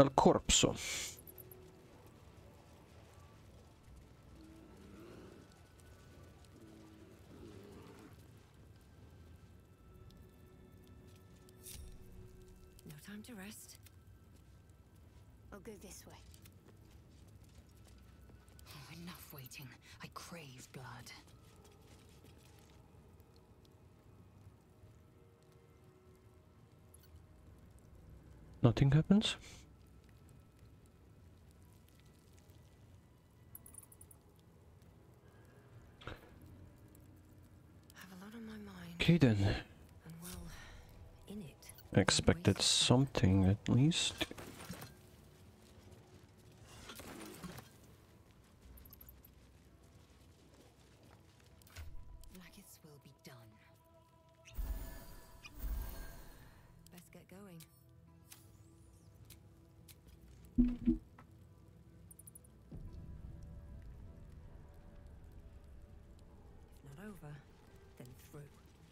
Al corpso. No time to rest. I'll go this way. Oh, enough waiting. I crave blood. Nothing happens. I have a lot on my mind. Okay then. And well, in it. I expected something at least. Blackith's will be done. Best get going. If not over, then through.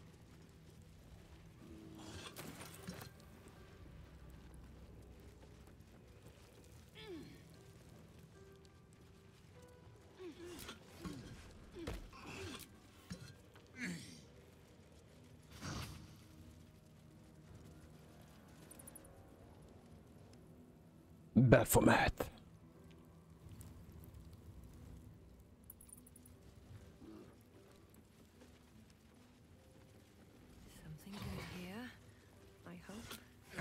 Baphomet. Something good here, I hope.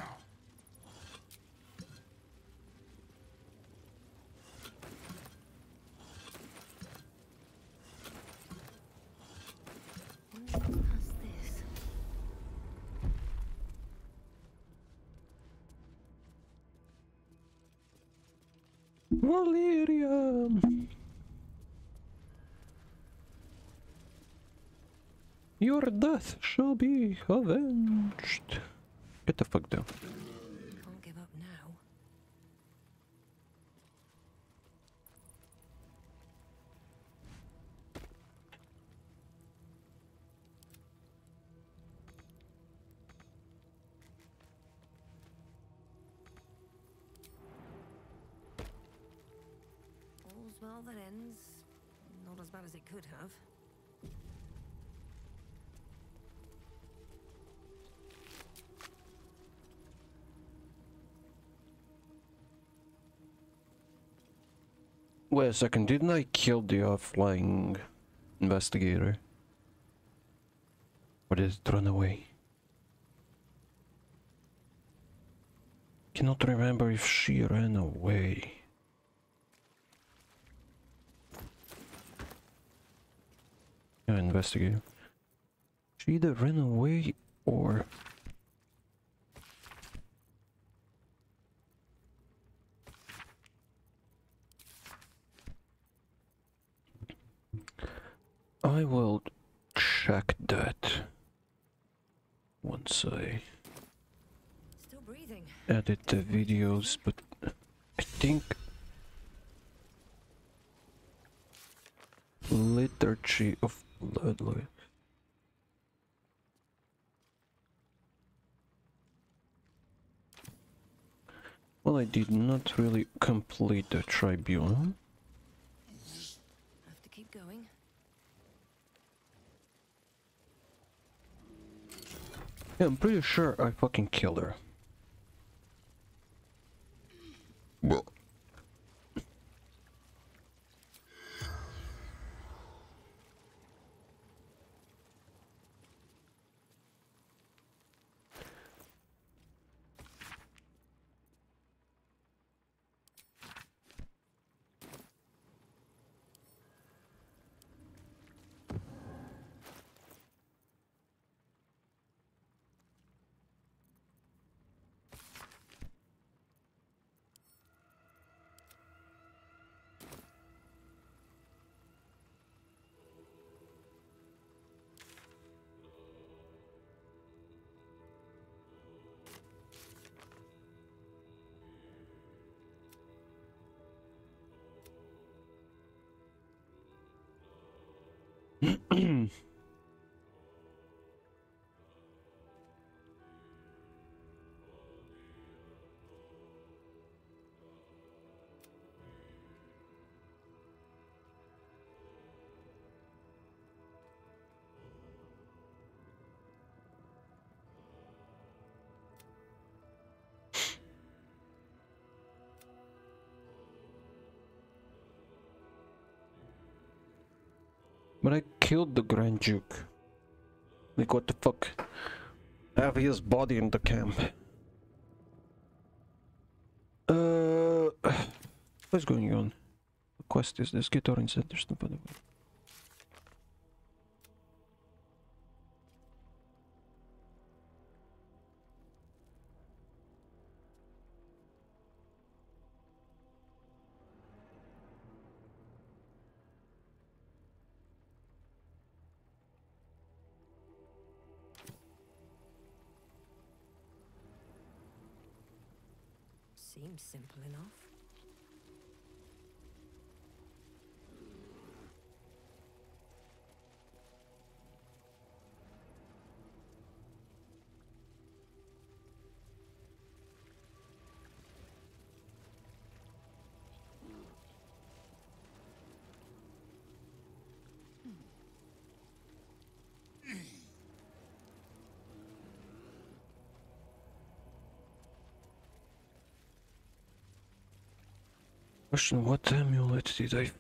Wonder what's this? Valerian. Your death shall be avenged. Get the fuck down. Can't give up now. All's well that ends. Not as bad as it could have. Wait a second, didn't I kill the flying investigator? Or did it run away? Cannot remember if she ran away. Yeah, investigator. She either ran away or... I will check that once I Still breathing. edit the videos, but I think Liturgy of Bloodline. Well, I did not really complete the tribunal. Have to keep going. Yeah, I'm pretty sure I fucking killed her. Well. But I killed the Grand Duke. Like, what the fuck? I have his body in the camp. What's going on? The quest is this, get orange centers. Seems simple enough. Question, what amulet did I...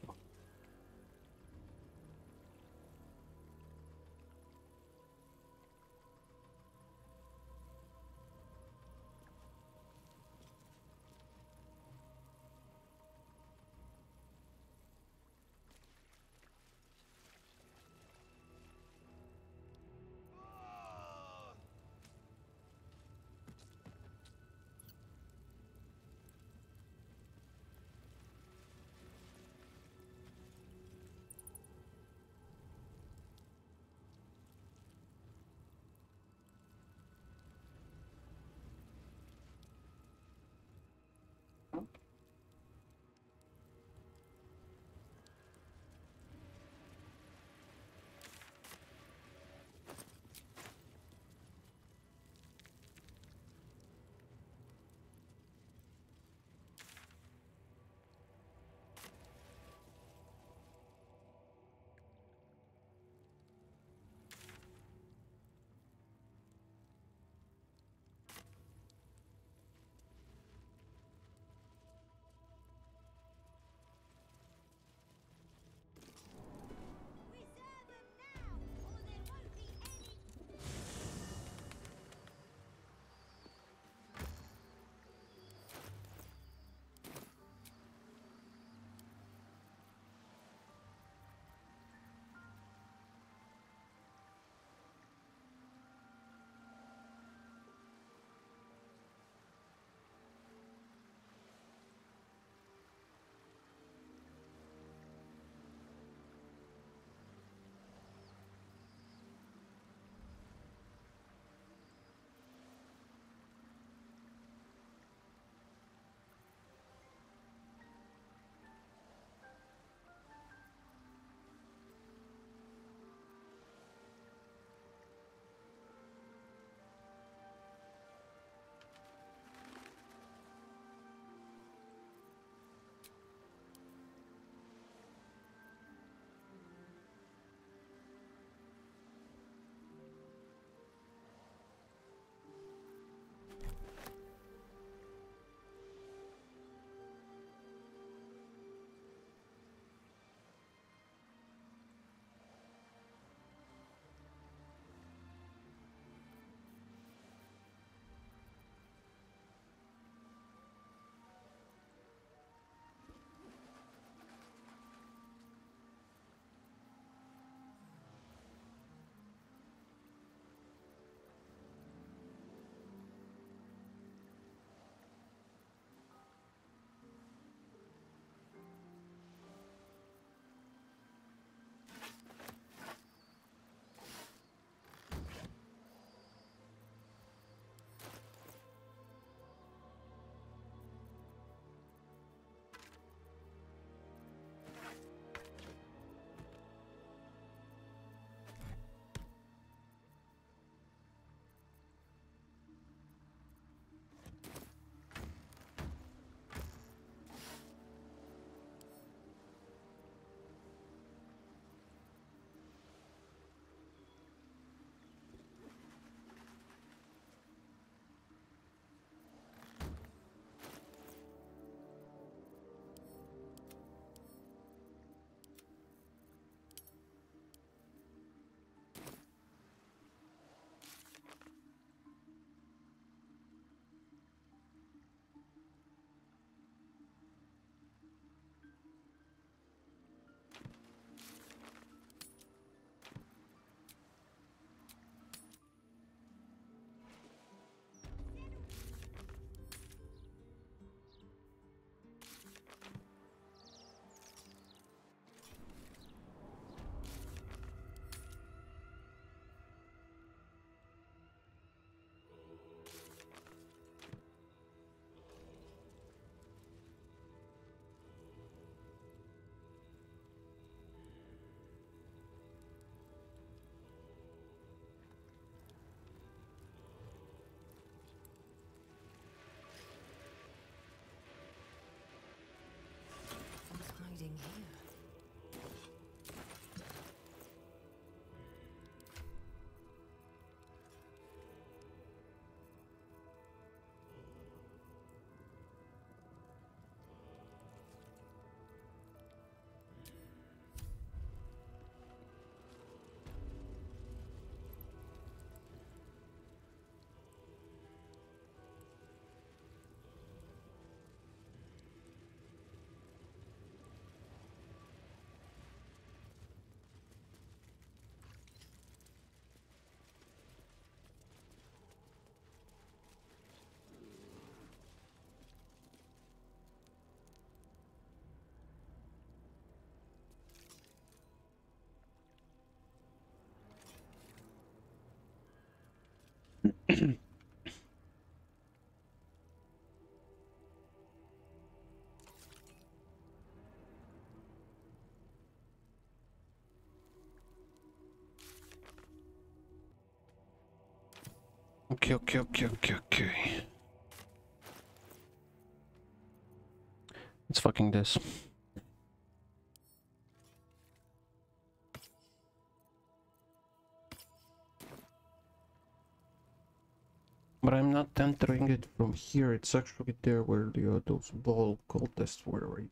Okay, okay, okay, okay, okay. It's fucking this. But I'm not entering it from here. It's actually there where the those ball cultists were, right?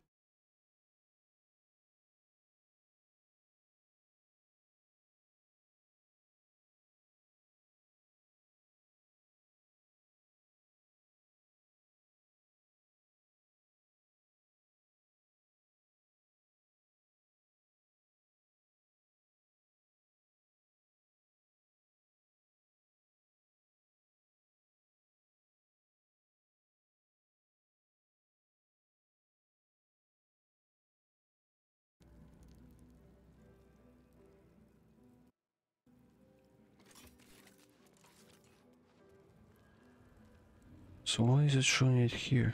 So why is it showing it here?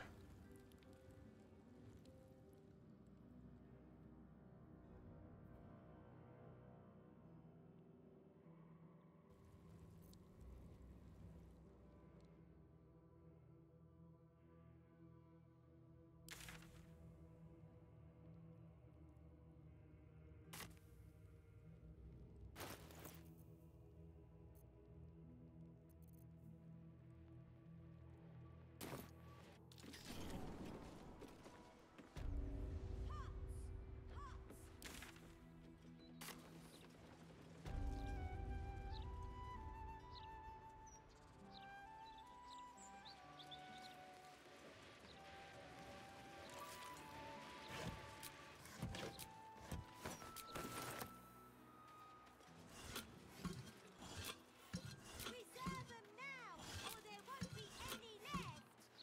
Reserve them now, or there won't be any left.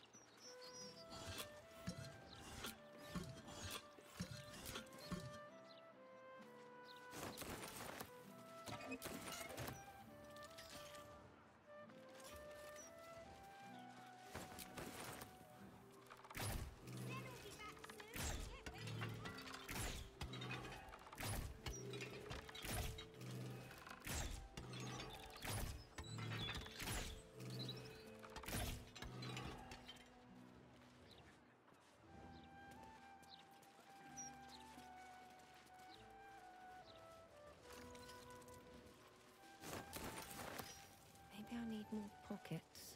Maybe I need more pockets.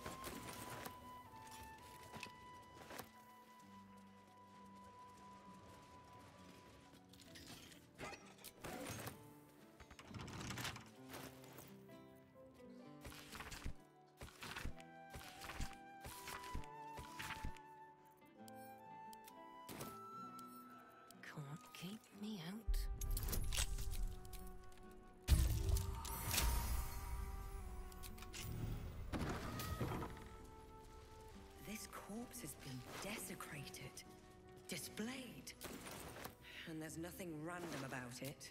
Can't keep me out. This corpse has been desecrated, displayed, and there's nothing random about it.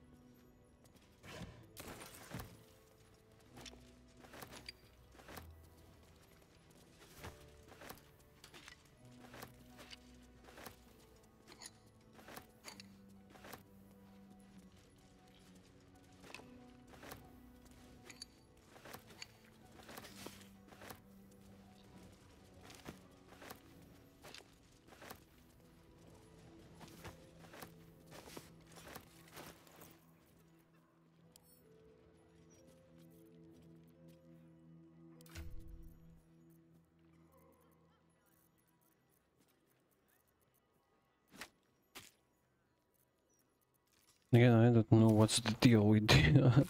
Again, I don't know what's the deal with the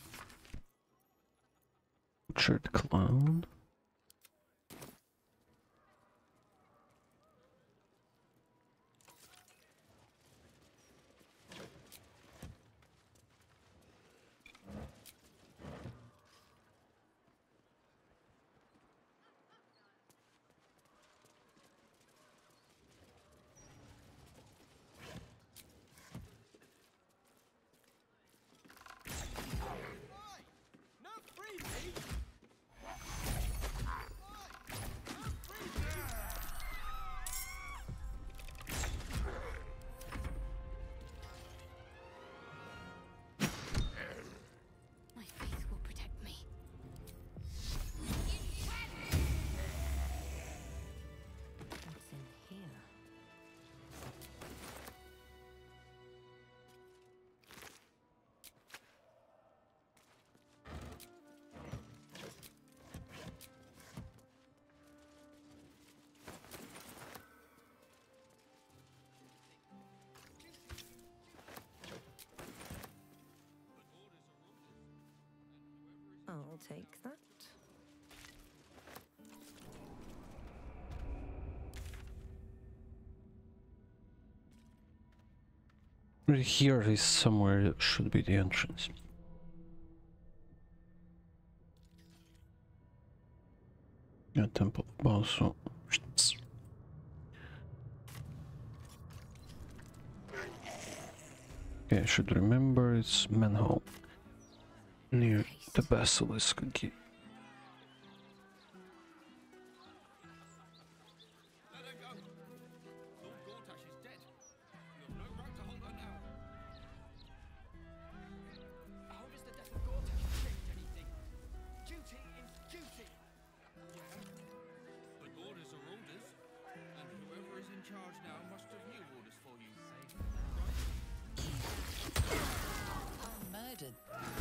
butchered clown. I'll take that. Right here is somewhere should be the entrance. Yeah, Temple of Balso. Okay, I should remember it's manhole near the basilisk gate. Let her go. Lord Gortash is dead. You have no right to hold her now. How does the death of Gortash change anything? Duty is duty. But orders are orders, and whoever is in charge now must have new orders for you. I'm murdered.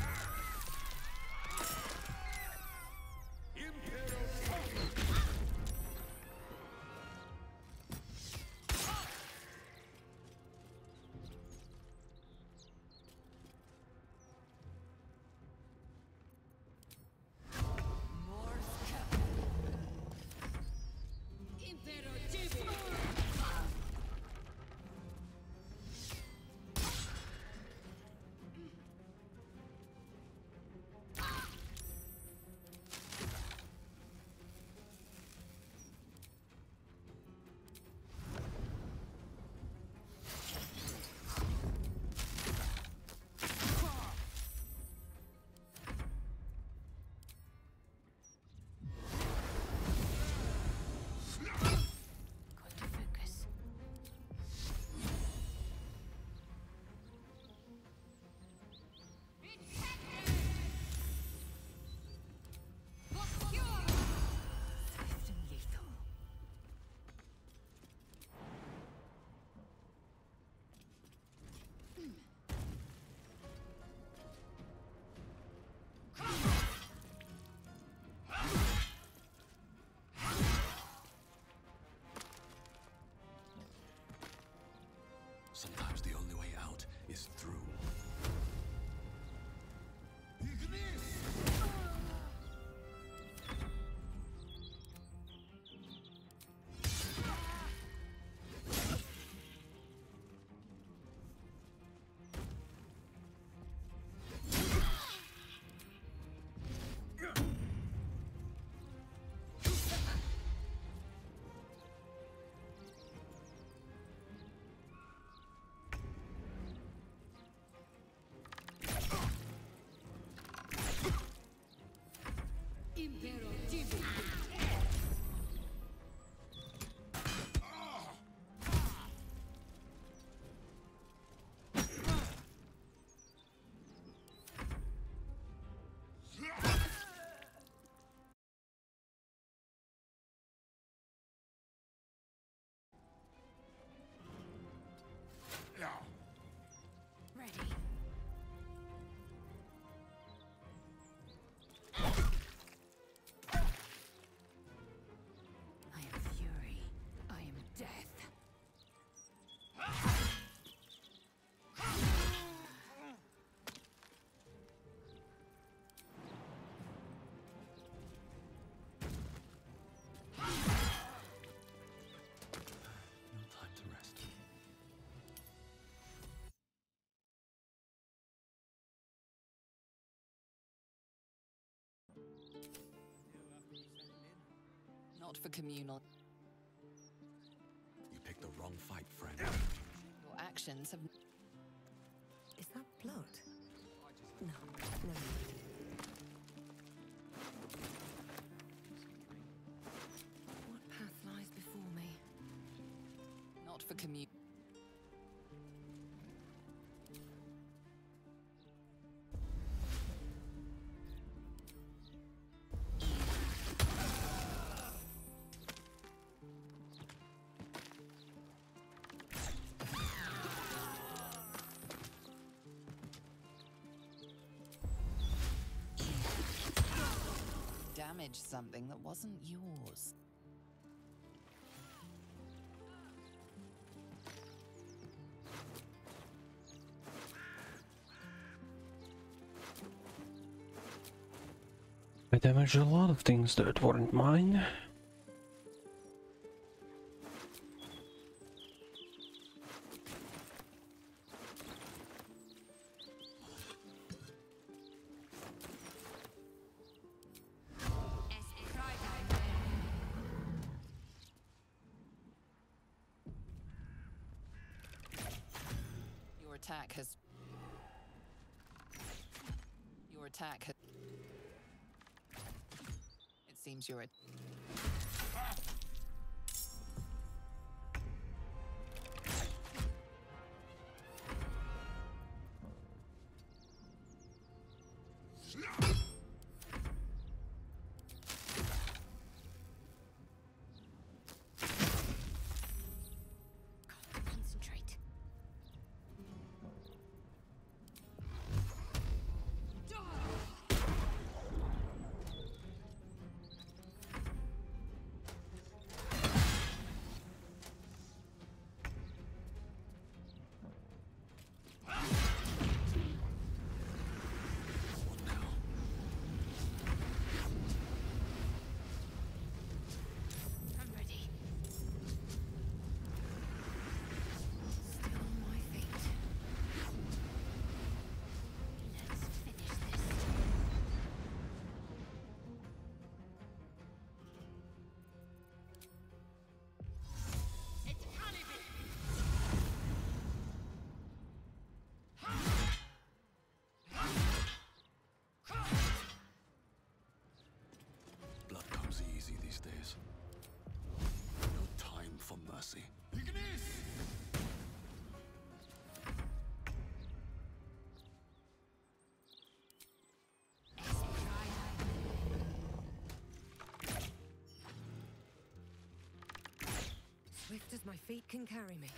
Sometimes the only way out is through. Ready. I am fury. I am death. No time to rest. Not for communal. You picked the wrong fight, friend. Your actions have. Is that blood? No, never mind. What path lies before me? Not for communal. Damaged something that wasn't yours. I damaged a lot of things that weren't mine. Your attack has. Your attack has. It seems you're. Concentrate. What now? I'm ready. Still on my feet. Let's finish this. It's Caliban! Blood comes easy these days. No time for mercy. Ignis! Swift as my feet can carry me.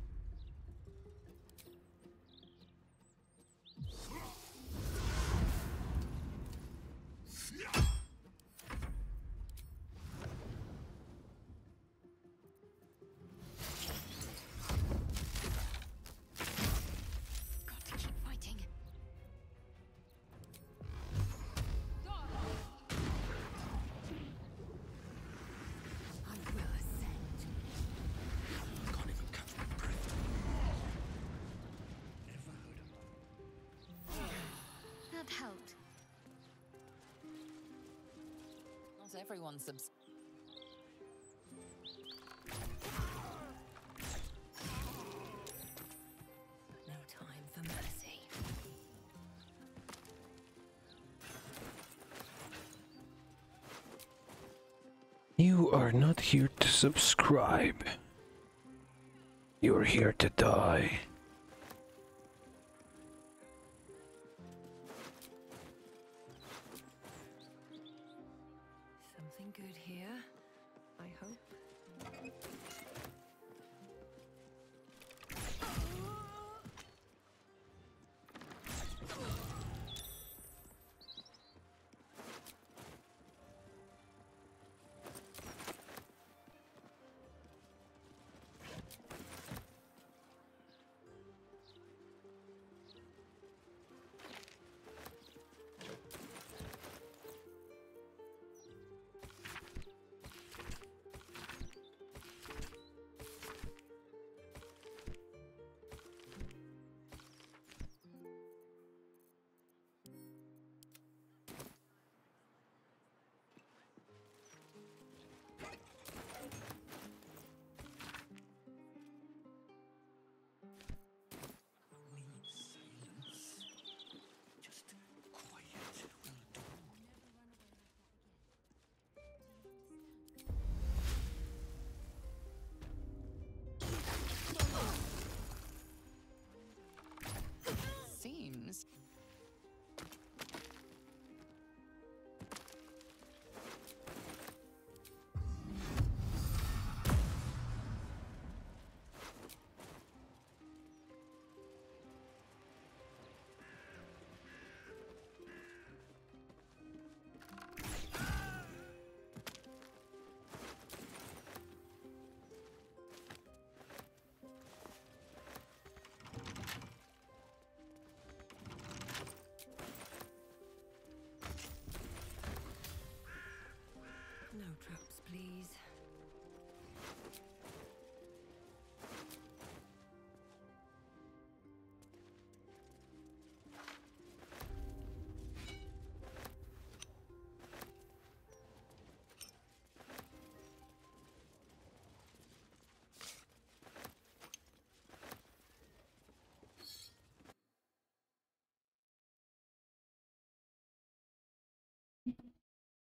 Got to keep fighting. I will ascend. I can't even catch my breath. That helped. Not everyone subs. No time for mercy. You are not here to subscribe. You're here to die. Something good here, I hope.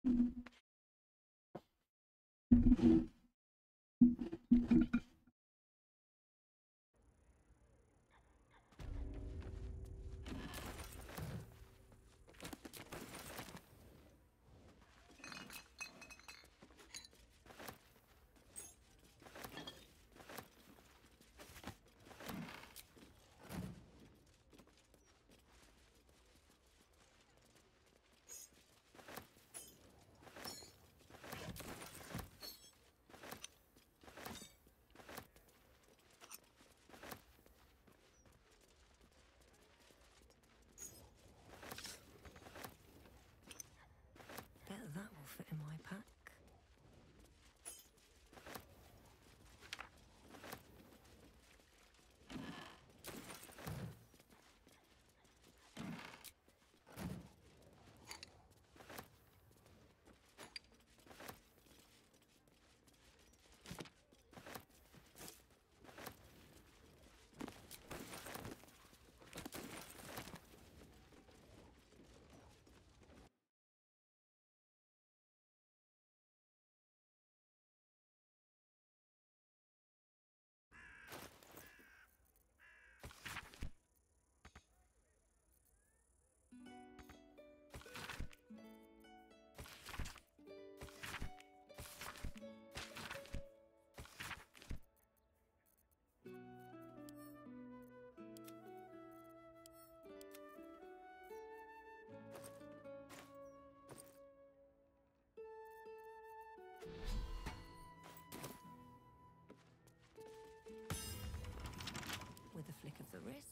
Bet that will fit in my pack. With a flick of the wrist.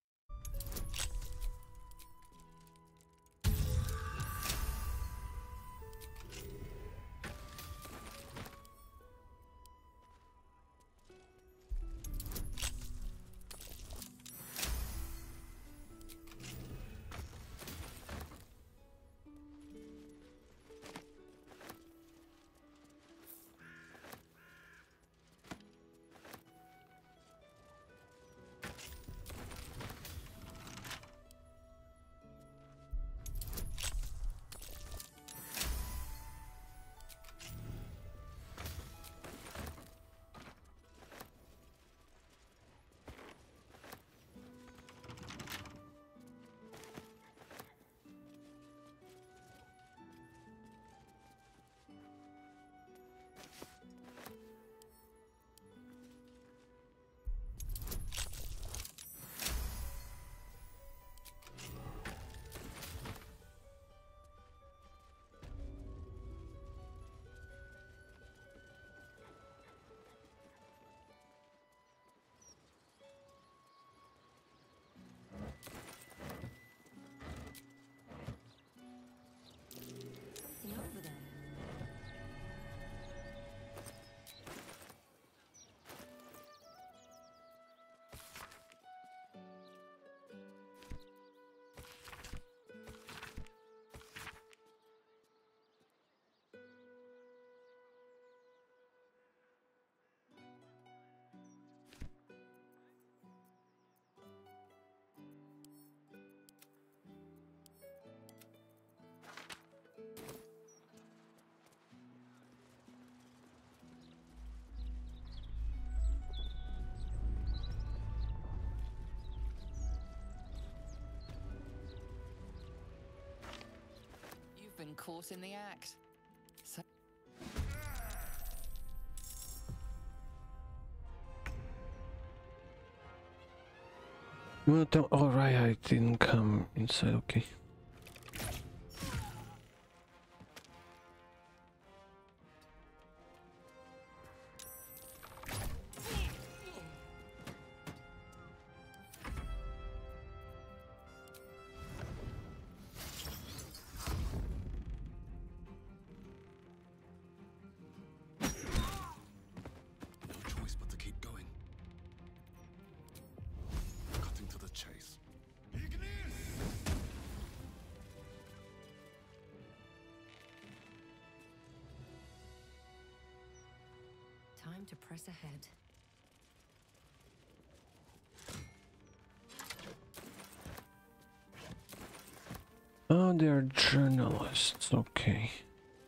Something over there. You've been caught in the act. So You wanna tell? Oh right, I didn't come inside. Okay. No choice but to keep going. Cutting to the chase. Time to press ahead. Oh, they're journalists. Okay.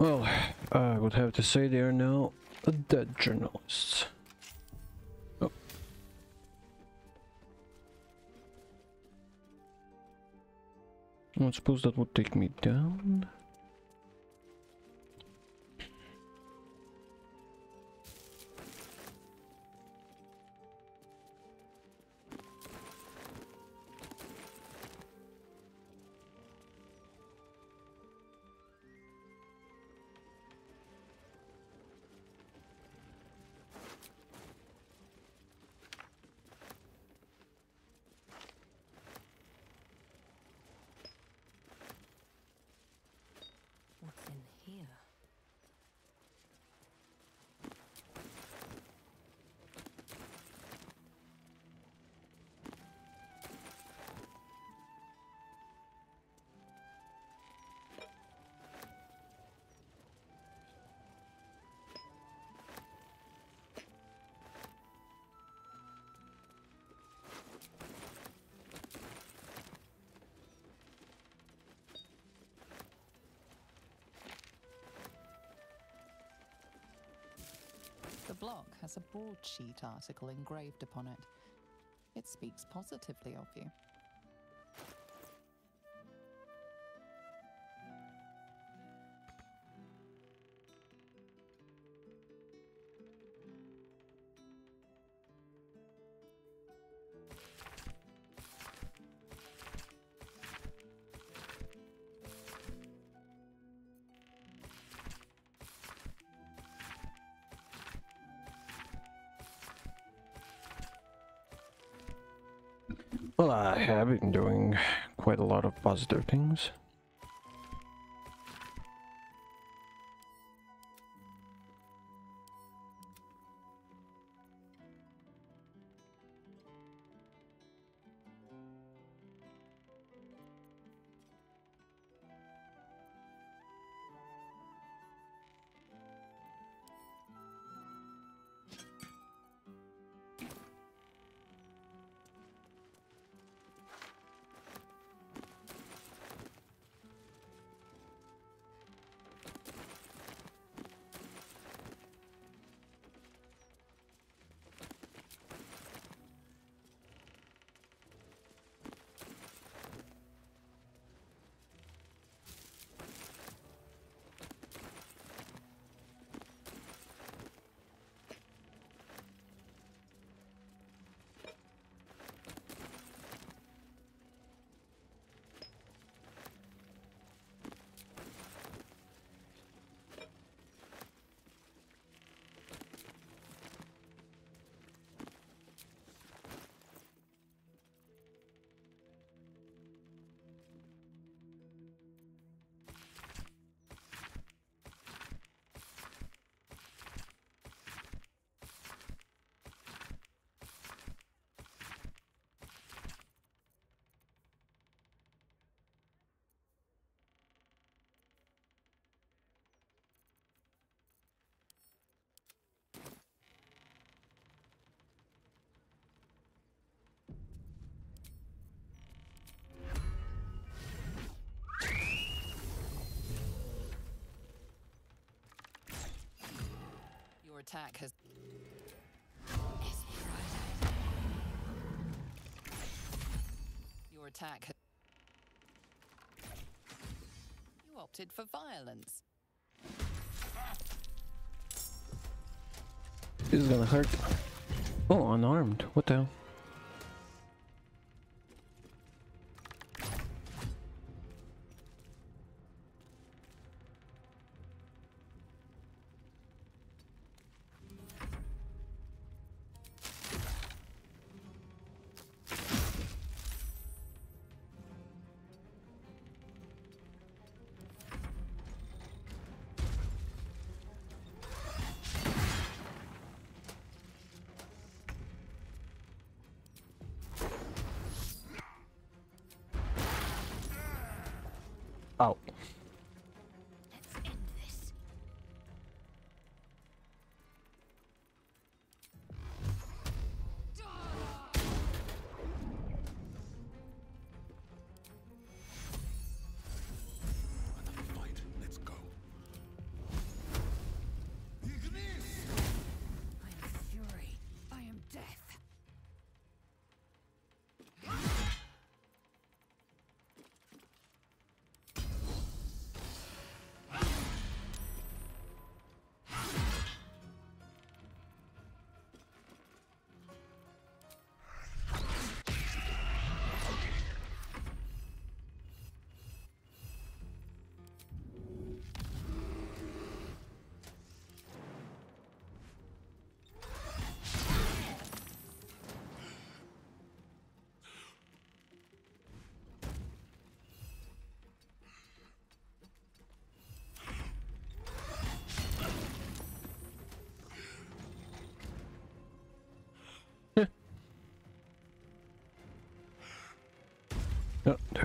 Well, I would have to say they are now dead journalists. Oh. I suppose that would take me down. What's in here? The block has a broadsheet article engraved upon it. It speaks positively of you. Well, I have been doing quite a lot of positive things. Your attack has... Your attack has... You opted for violence. This is gonna hurt. Oh, unarmed. What the hell? Ow. Let's end this. Another fight. Let's go.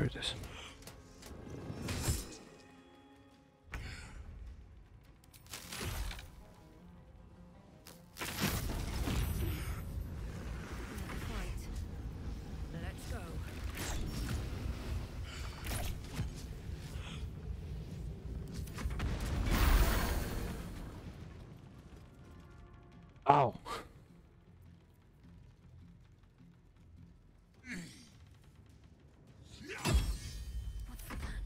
it is. Never quite. Let's go. Ow! What's the plan?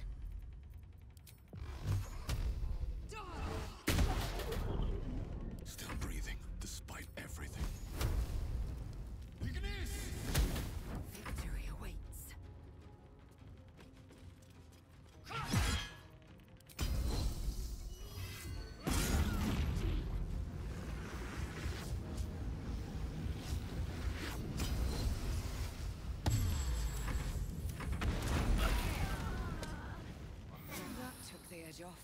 Still breathing, despite everything. Victory awaits. That took the edge off.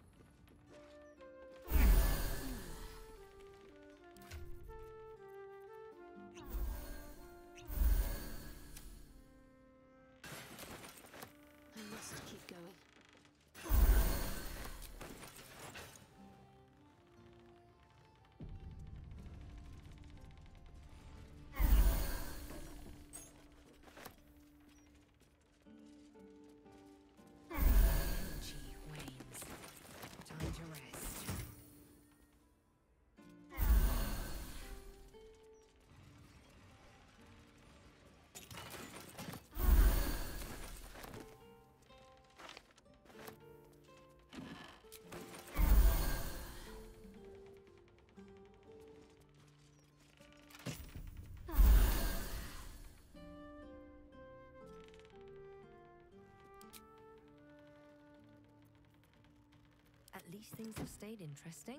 I must keep going. Energy wanes. Time to rest. At least things have stayed interesting.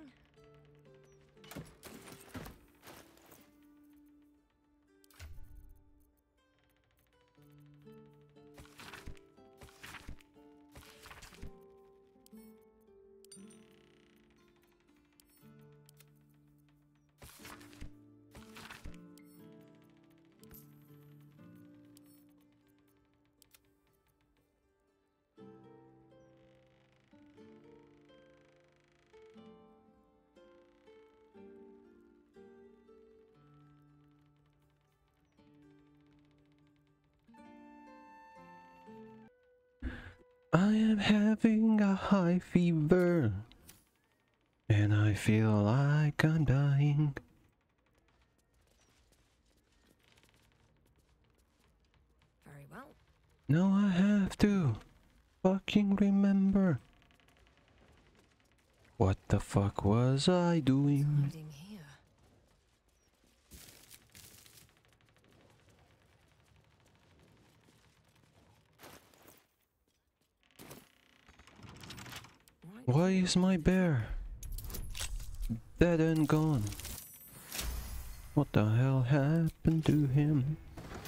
I am having a high fever, and I feel like I'm dying. Very well. Now I have to fucking remember. What the fuck was I doing? Hiding here. Right. Why is my bear dead and gone? What the hell happened to him?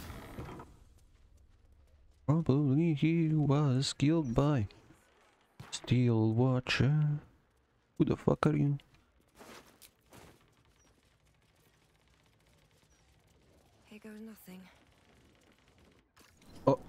Probably he was killed by Steel Watcher. Who the fuck are you? Here goes nothing. Oh.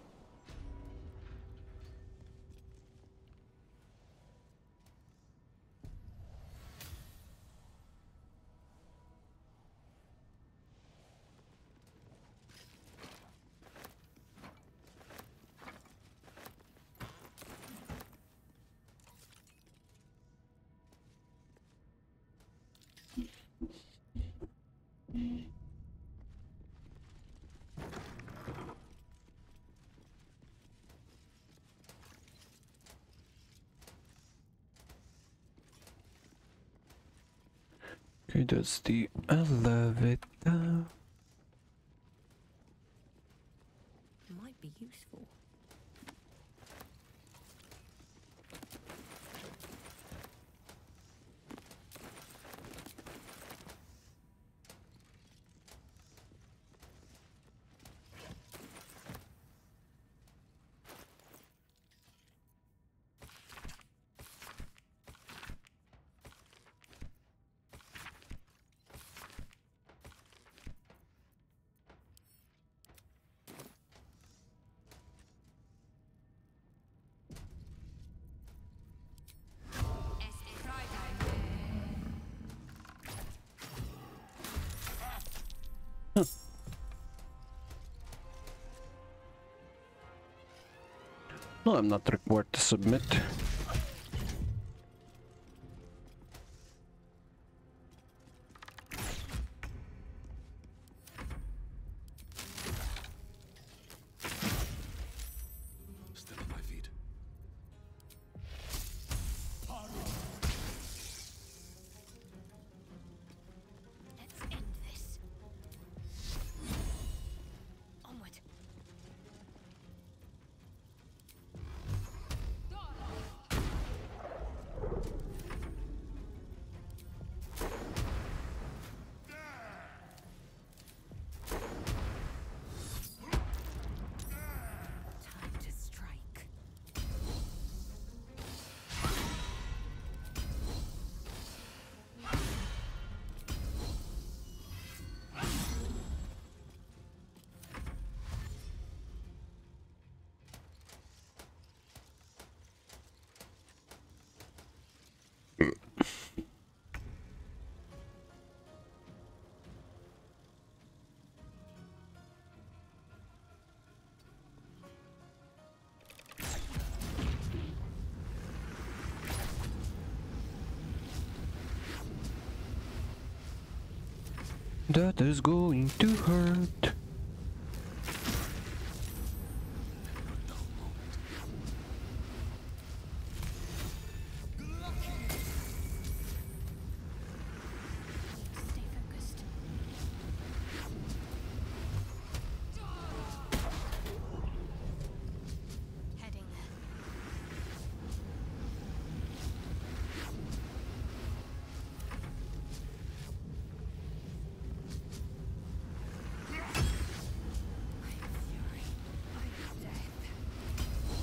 Okay, that's the elevator. Might be useful. No, I'm not required to submit. Still on my feet. Let's end this. Onward. Time to strike. That is going to hurt. Stay focused. Heading there. I am fury. I am death.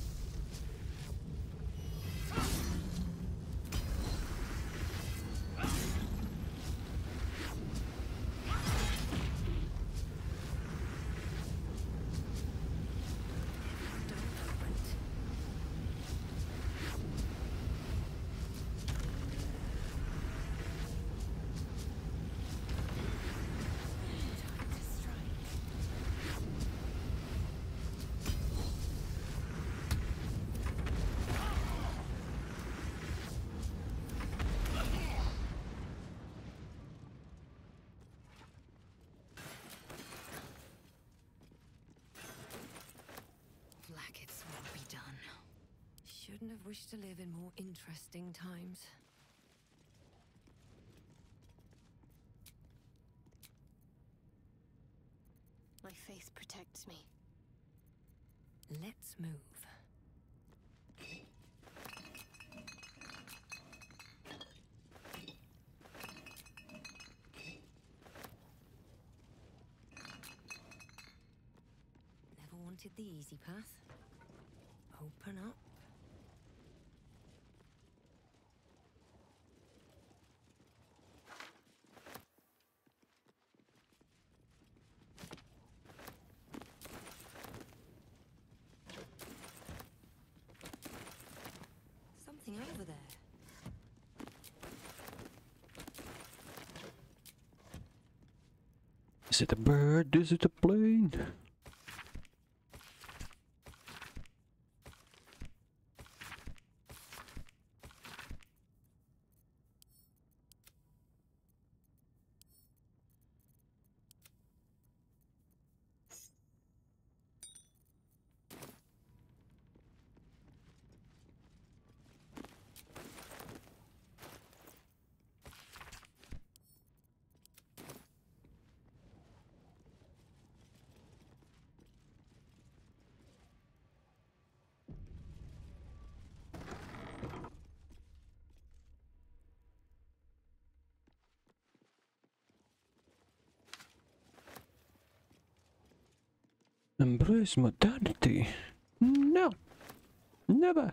Time to strike. Blackets will be done. Shouldn't have wished to live in more interesting times. My faith protects me. Let's move. Never wanted the easy path. Open up. Something over there. Is it a bird? Is it a plane? Embrace modernity? No, never.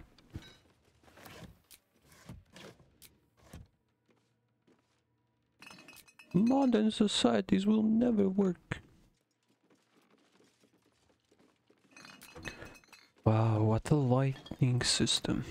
Modern societies will never work. Wow, what a lighting system.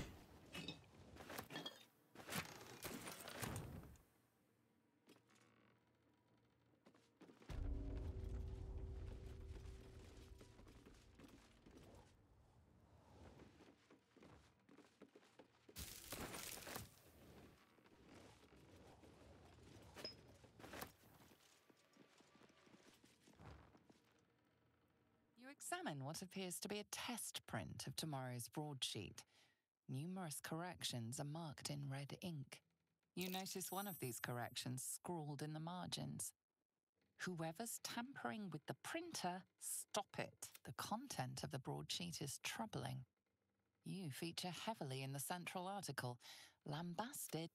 examine what appears to be a test print of tomorrow's broadsheet. Numerous corrections are marked in red ink. You notice one of these corrections scrawled in the margins. Whoever's tampering with the printer, stop it. The content of the broadsheet is troubling. You feature heavily in the central article, lambasted.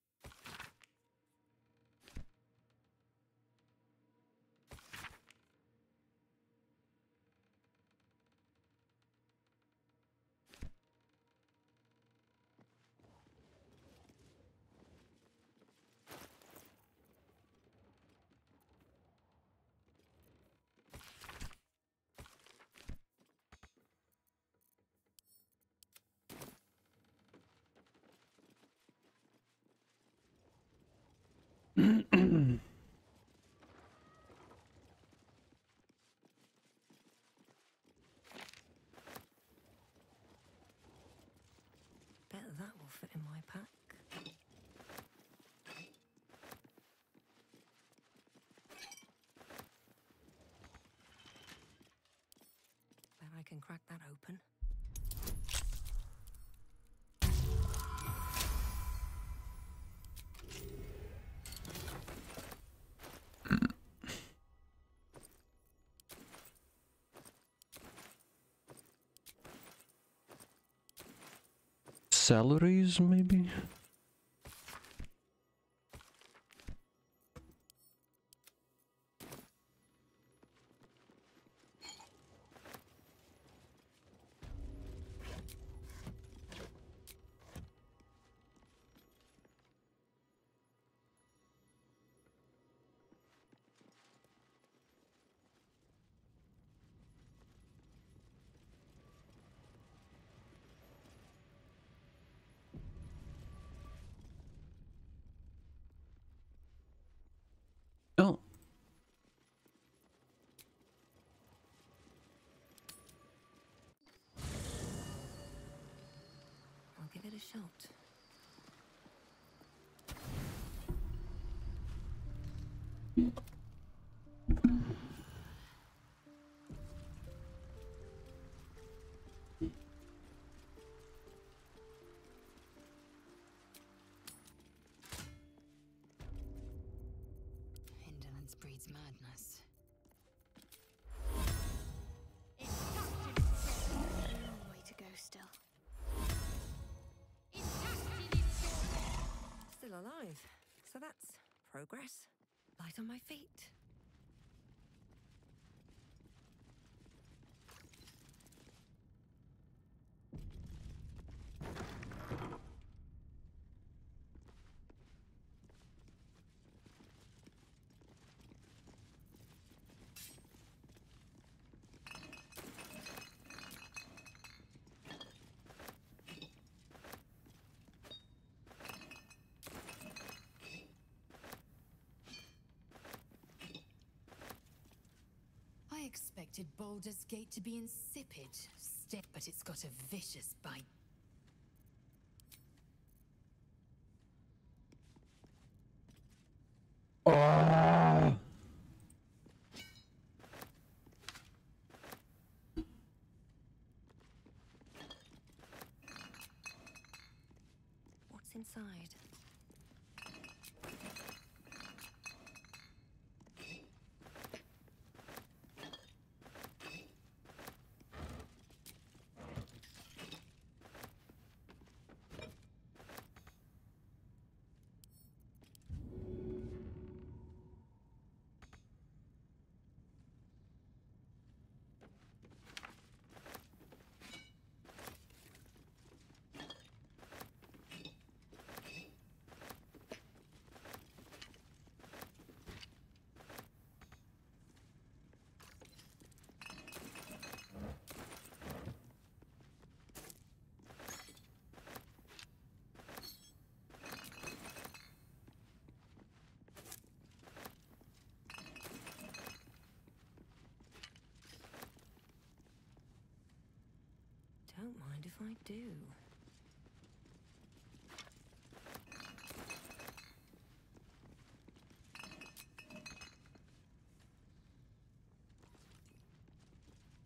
Bet that will fit in my pack. Bet I can crack that open. Salaries, maybe? Oh. I'll give it a shot. Indolence breeds madness. Way to go still. Still alive. So that's progress. Light on my feet. I expected Baldur's Gate to be insipid, but it's got a vicious bite. Oh. What's inside? Don't mind if I do.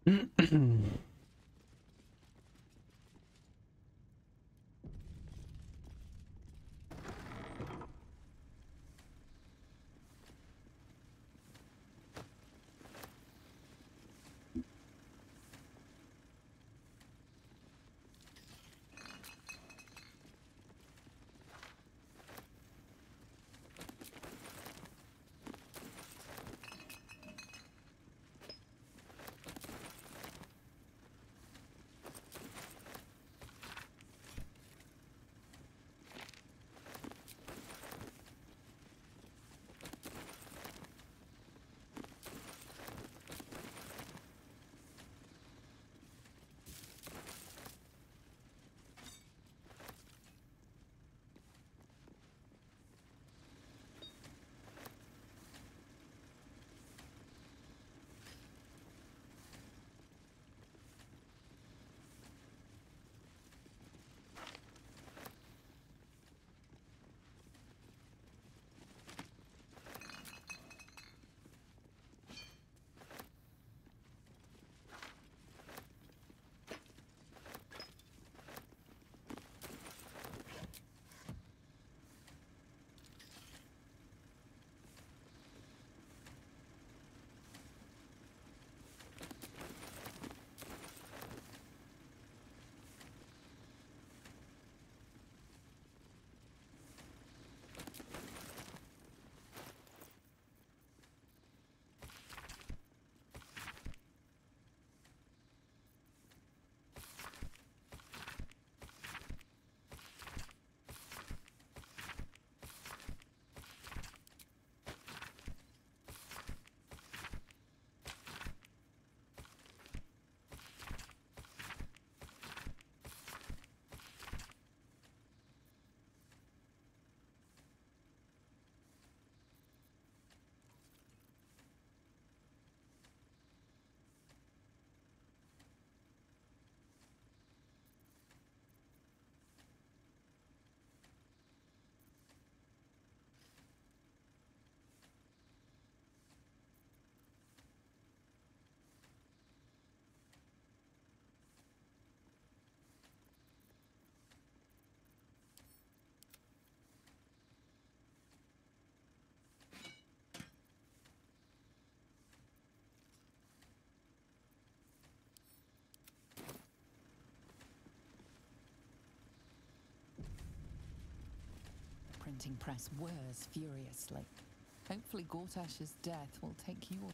Printing press whirs furiously. Hopefully Gortash's death will take your...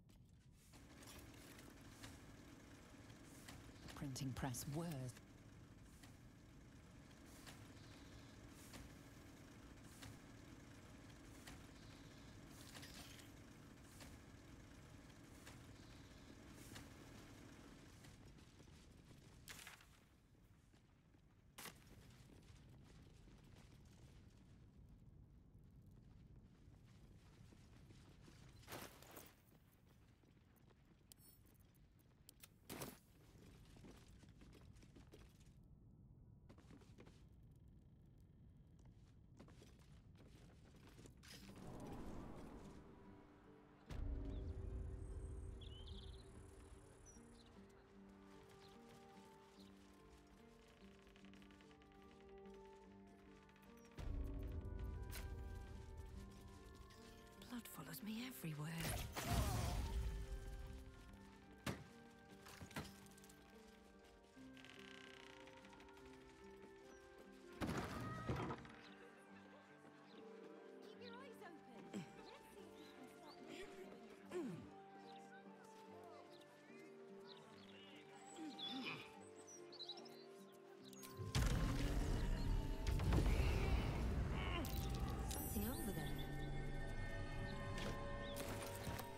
Printing press whirs. Blood follows me everywhere. Keep your eyes open. Let's see if you can stop moving. Something over there.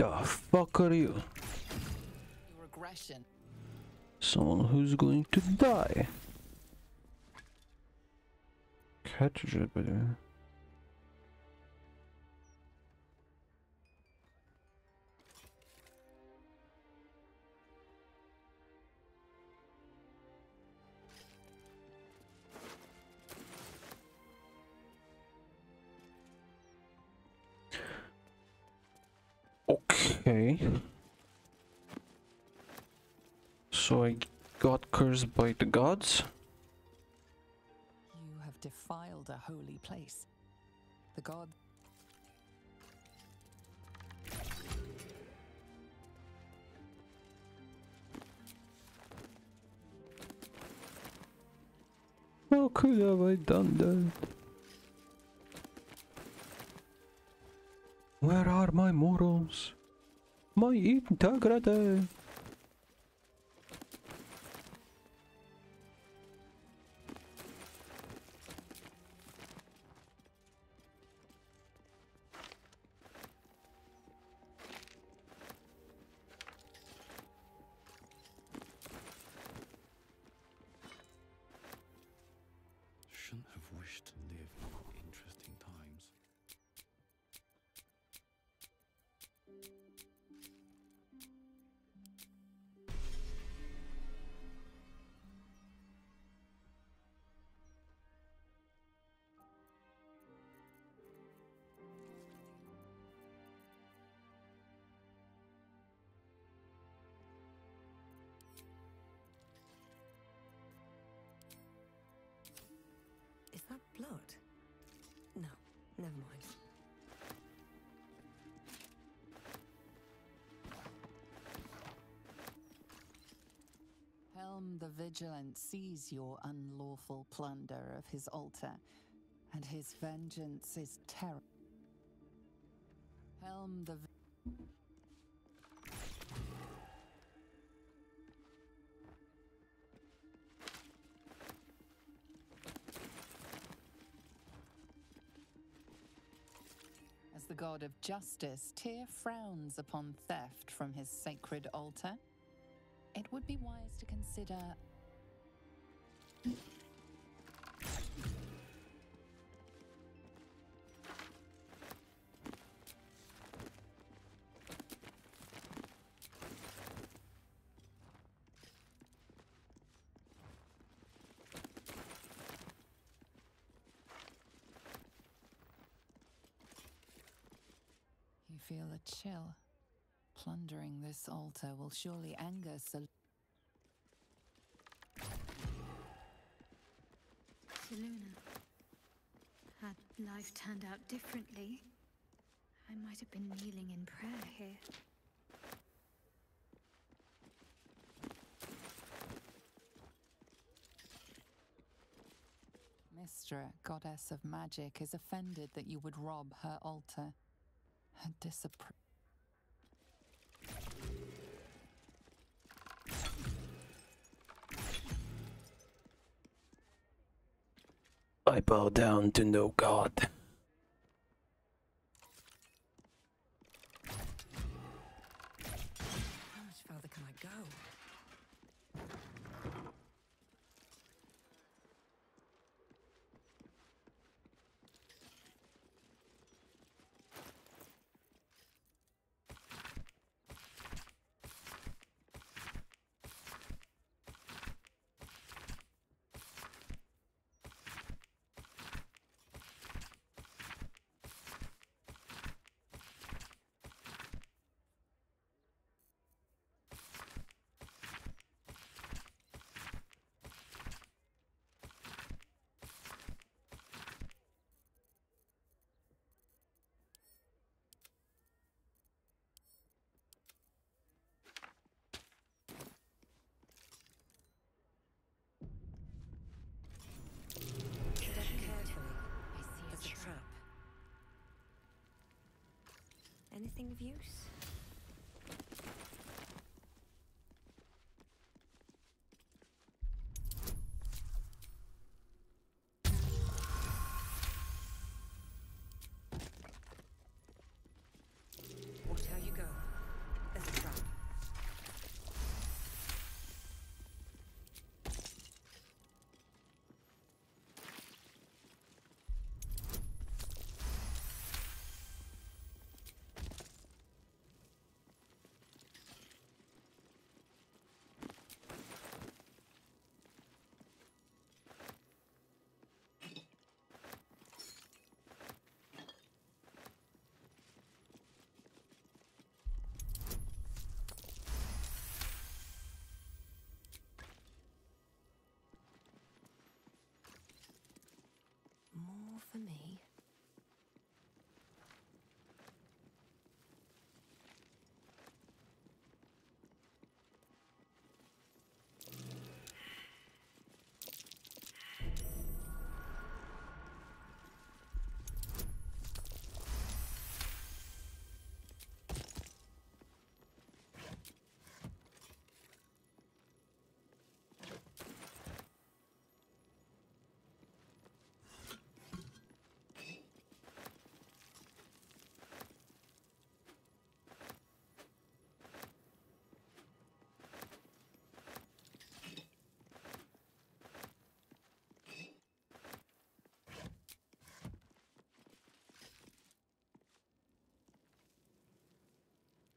the fuck are you? Your aggression. Someone who's going to die. Catch it, buddy. Okay. So I got cursed by the gods? You have defiled a holy place. The god. How could have I done that? Where are my morals? My integrity? Shouldn't have wished to live in interesting times. Is that blood? No, never mind. Helm the Vigilant sees your unlawful plunder of his altar, and his vengeance is terror. Helm the As the god of justice, Tyr frowns upon theft from his sacred altar. It would be wise to consider. You feel a chill. Plundering this altar will surely anger Selûne. Had life turned out differently, I might have been kneeling in prayer here. Mystra, goddess of magic, is offended that you would rob her altar. Her disapproval. I bow down to no god. How much further can I go? Anything of use? Watch how you go.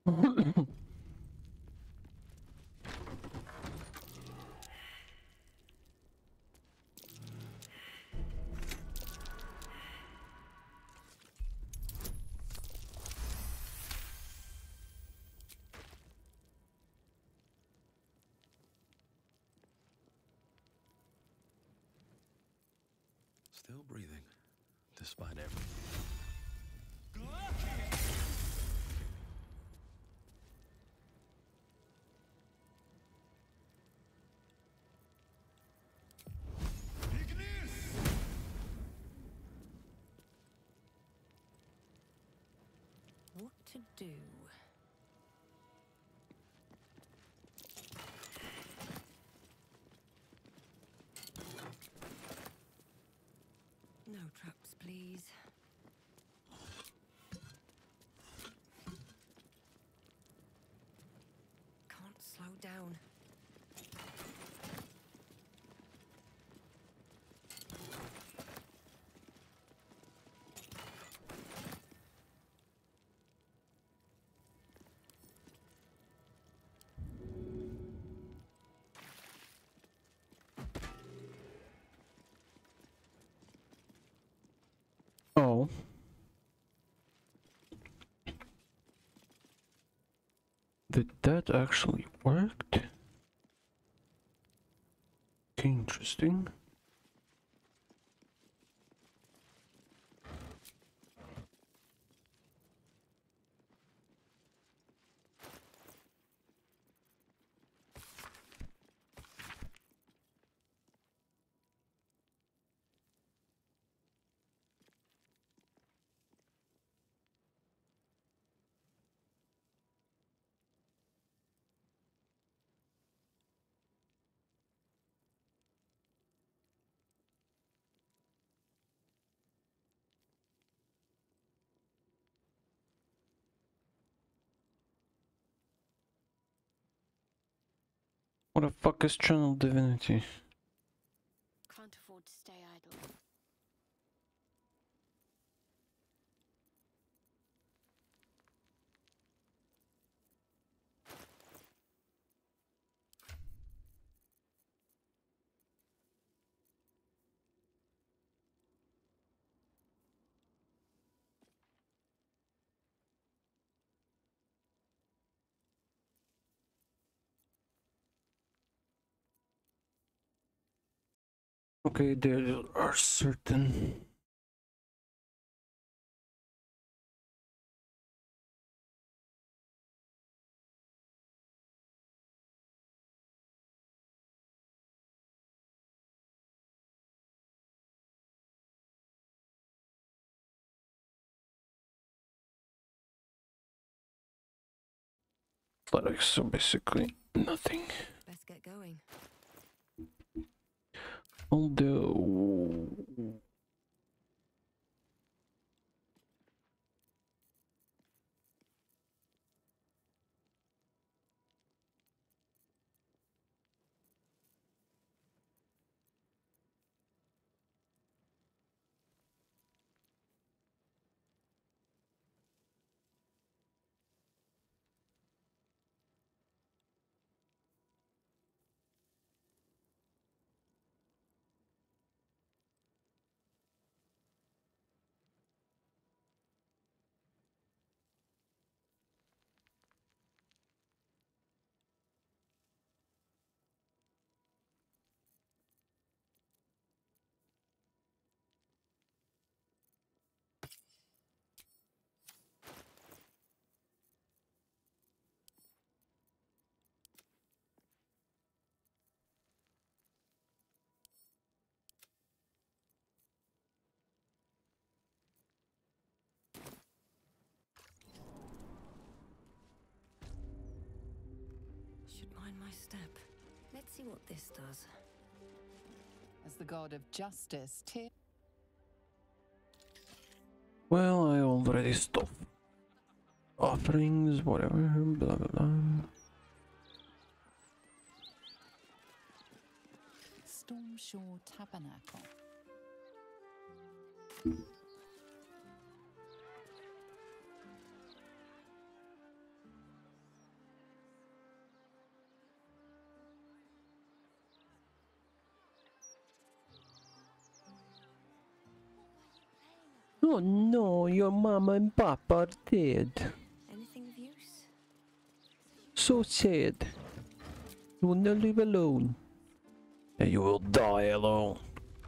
Still breathing, despite everything. What to do? No traps, please. Can't slow down. Oh. Did that actually work? Interesting. What the fuck is Channel Divinity? Can't afford to stay idle. Okay, there are certain. Athletics, so basically nothing. Best get going. Although Should mind my step. Let's see what this does. As the god of justice, Tyr. well, I already stopped. Offerings, whatever, blah blah blah. Stormshore Tabernacle. Oh no, your mama and papa are dead. Anything of use? So sad. You will not live alone. And you will die alone.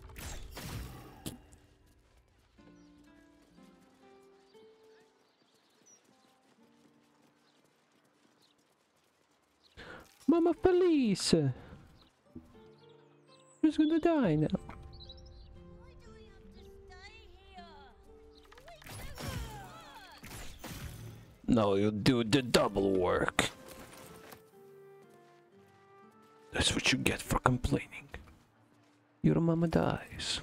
Mama Felice! Who's gonna die now? No, you do the double work. That's what you get for complaining. Your mama dies.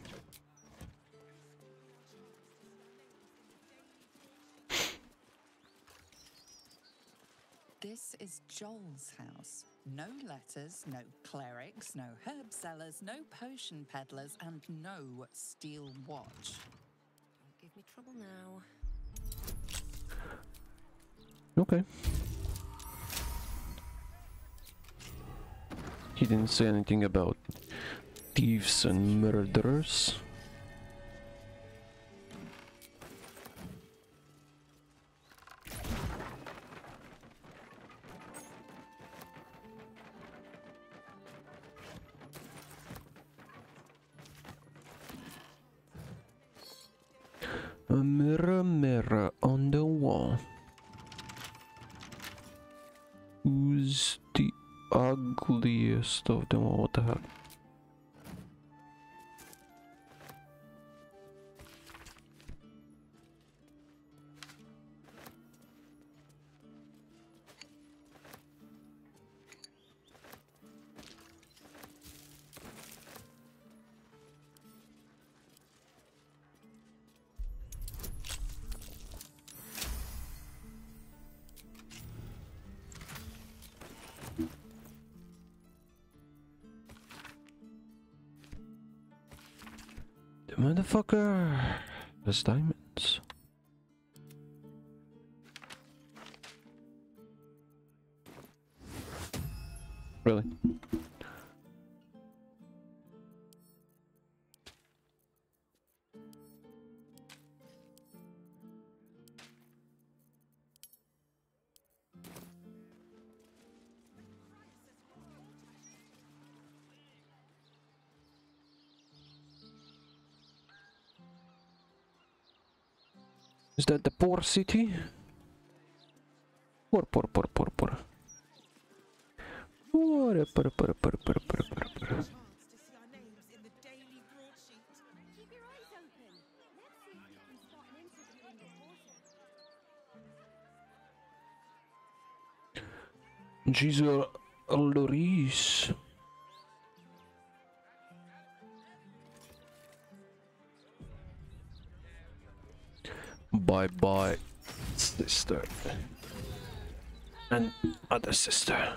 This is Joel's house. No letters, no clerics, no herb sellers, no potion peddlers, and no steel watch. Don't give me trouble now. Okay. He didn't say anything about thieves and murderers. A mirror, mirror on the wall. Who's the ugliest of them all? What the heck? The motherfucker has diamonds. Really? Is that the poor city? Poor. Poor. Jesus, Loris. Bye bye, sister. And other sister.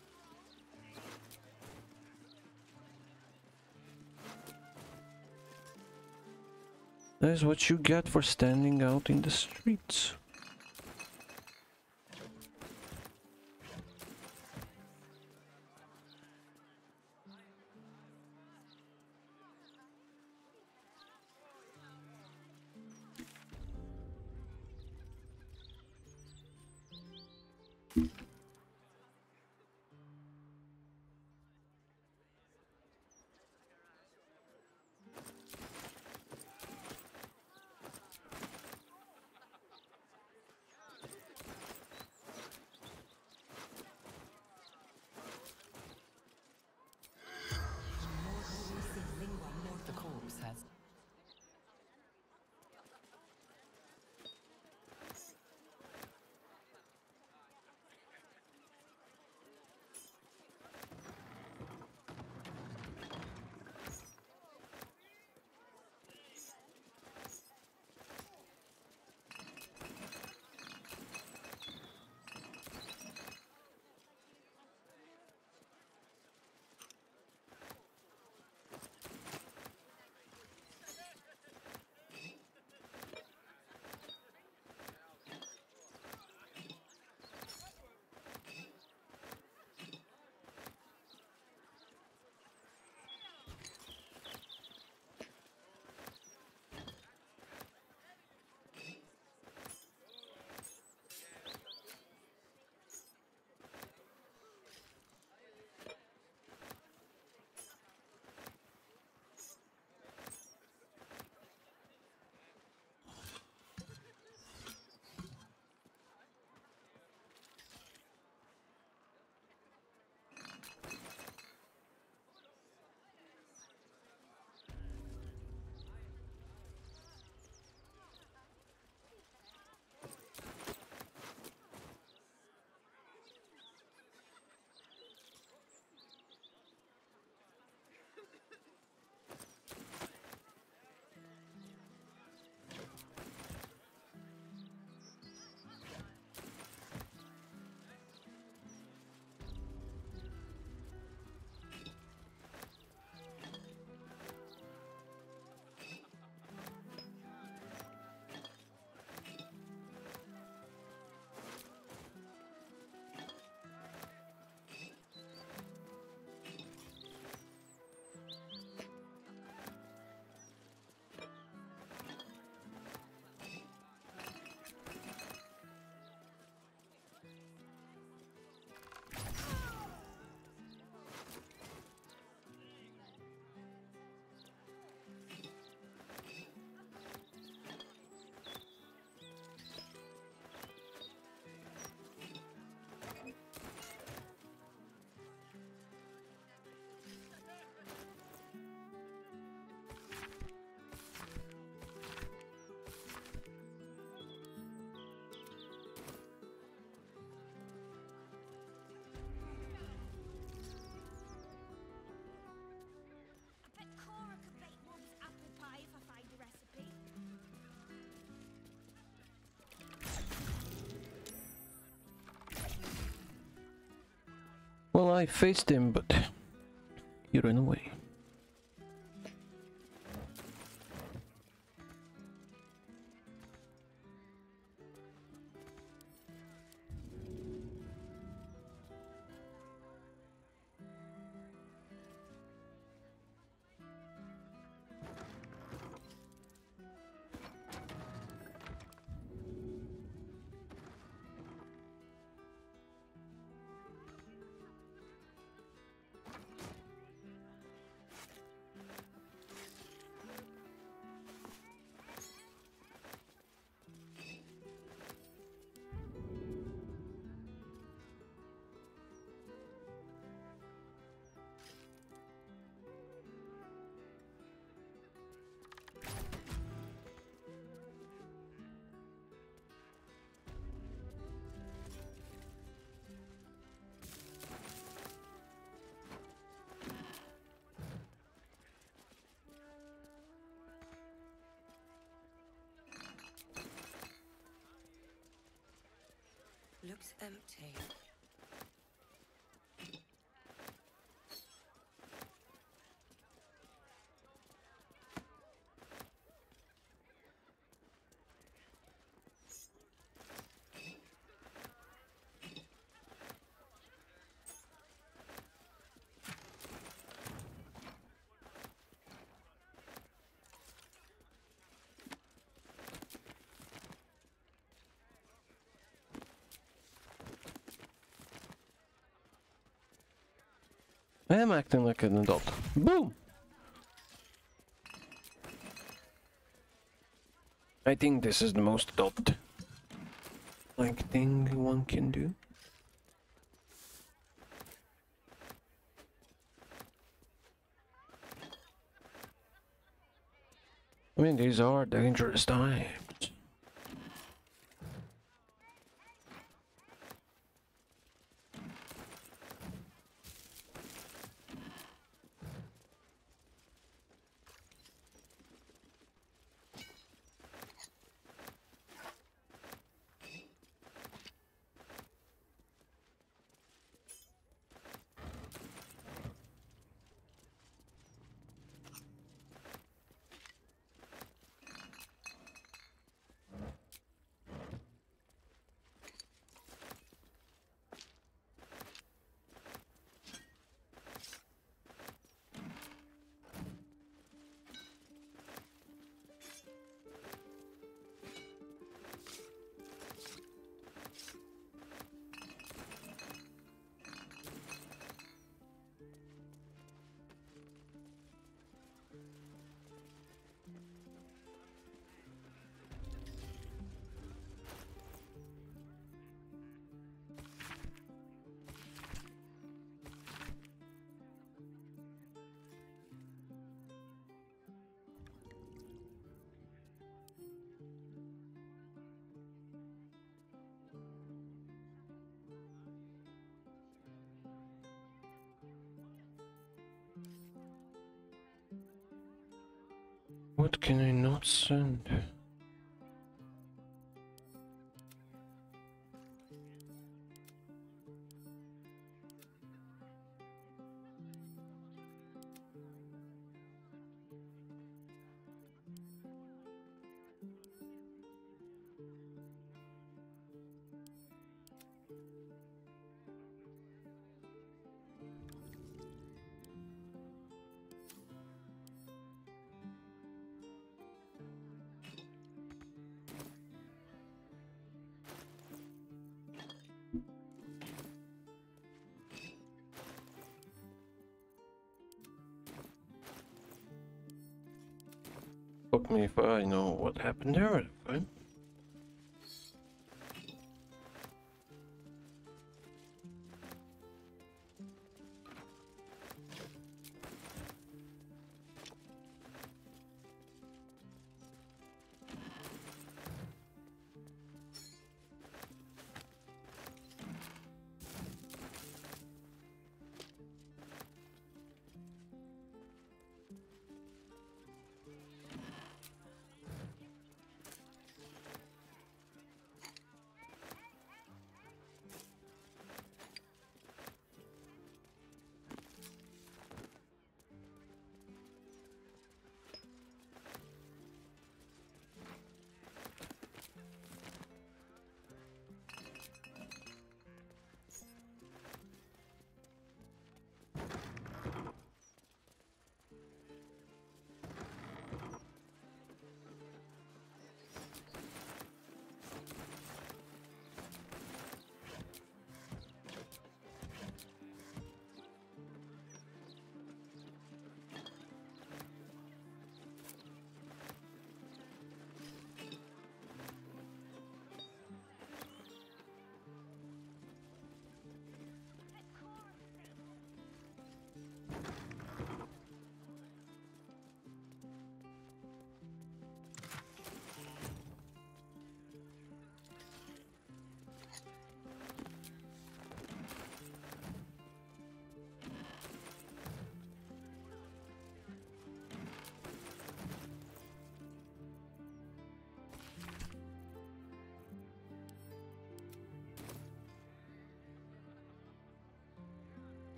That is what you get for standing out in the streets. I faced him, but he ran away. Looks empty. I am acting like an adult. Boom! I think this is the most adult-like thing one can do. I mean, these are dangerous times. What can I not send? Fuck me if I know what happened there. Fine.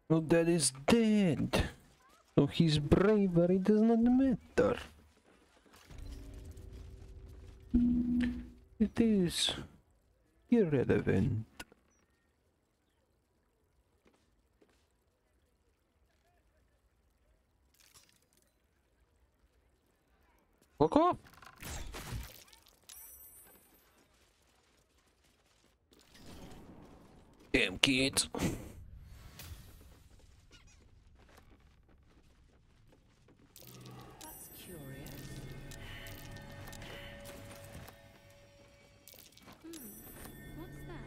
Well, that is dead. So his bravery does not matter. It is irrelevant. Fuck off! Damn kids. That's curious. What's that?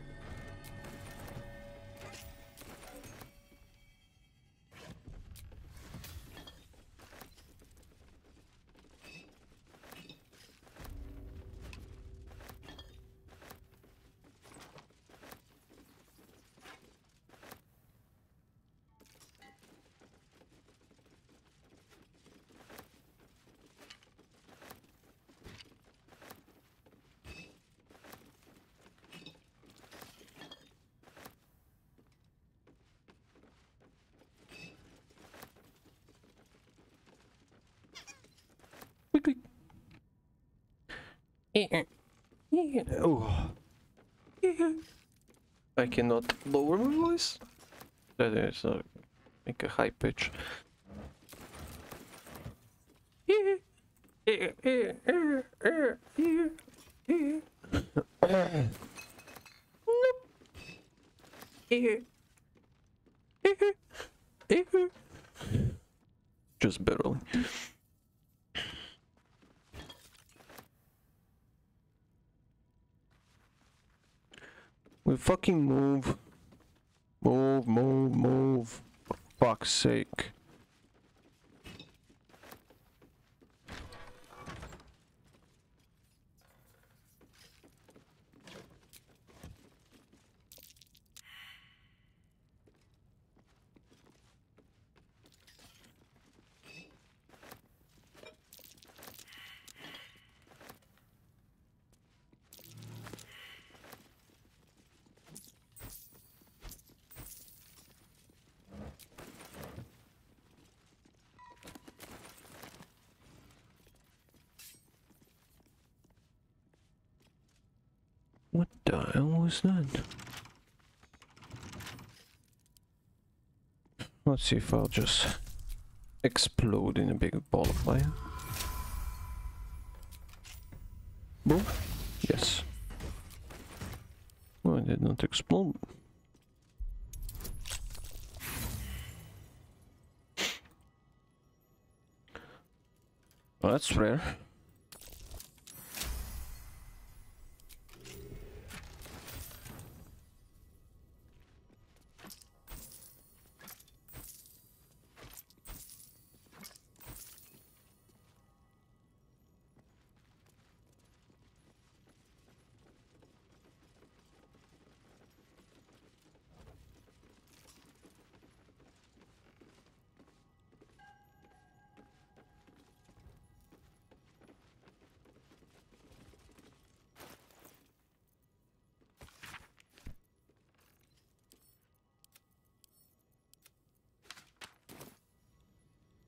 Quick, quick. Oh. I cannot lower my voice. That is make a high pitch. Just barely. We fucking move. Move, move, move. For fuck's sake. What the hell was that? Let's see if I'll just explode in a big ball of fire. Boom. Yes. Oh, I did not explode. Well, that's rare.